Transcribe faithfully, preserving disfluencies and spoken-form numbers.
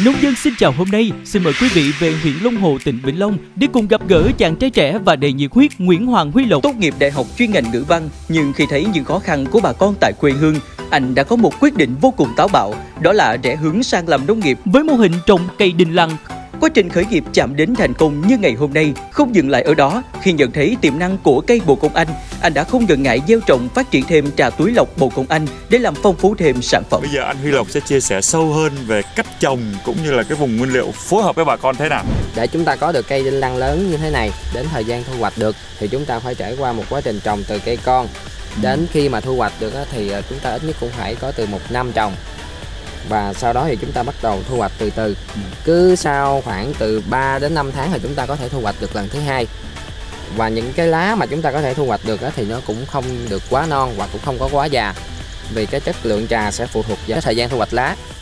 Nông dân xin chào hôm nay, xin mời quý vị về huyện Long Hồ, tỉnh Vĩnh Long để cùng gặp gỡ chàng trai trẻ và đầy nhiệt huyết Nguyễn Hoàng Huy Lộc. Tốt nghiệp đại học chuyên ngành ngữ văn, nhưng khi thấy những khó khăn của bà con tại quê hương, anh đã có một quyết định vô cùng táo bạo, đó là rẽ hướng sang làm nông nghiệp với mô hình trồng cây đinh lăng. Quá trình khởi nghiệp chạm đến thành công như ngày hôm nay không dừng lại ở đó. Khi nhận thấy tiềm năng của cây bồ công anh, anh đã không ngần ngại gieo trồng phát triển thêm trà túi lọc bồ công anh để làm phong phú thêm sản phẩm. Bây giờ anh Huy Lộc sẽ chia sẻ sâu hơn về cách trồng cũng như là cái vùng nguyên liệu phối hợp với bà con thế nào. Để chúng ta có được cây đinh lăng lớn như thế này, đến thời gian thu hoạch được thì chúng ta phải trải qua một quá trình trồng từ cây con. Đến khi mà thu hoạch được thì chúng ta ít nhất cũng phải có từ một năm trồng. Và sau đó thì chúng ta bắt đầu thu hoạch từ từ. Cứ sau khoảng từ ba đến năm tháng thì chúng ta có thể thu hoạch được lần thứ hai. Và những cái lá mà chúng ta có thể thu hoạch được thì nó cũng không được quá non và cũng không có quá già. Vì cái chất lượng trà sẽ phụ thuộc vào thời gian thu hoạch lá.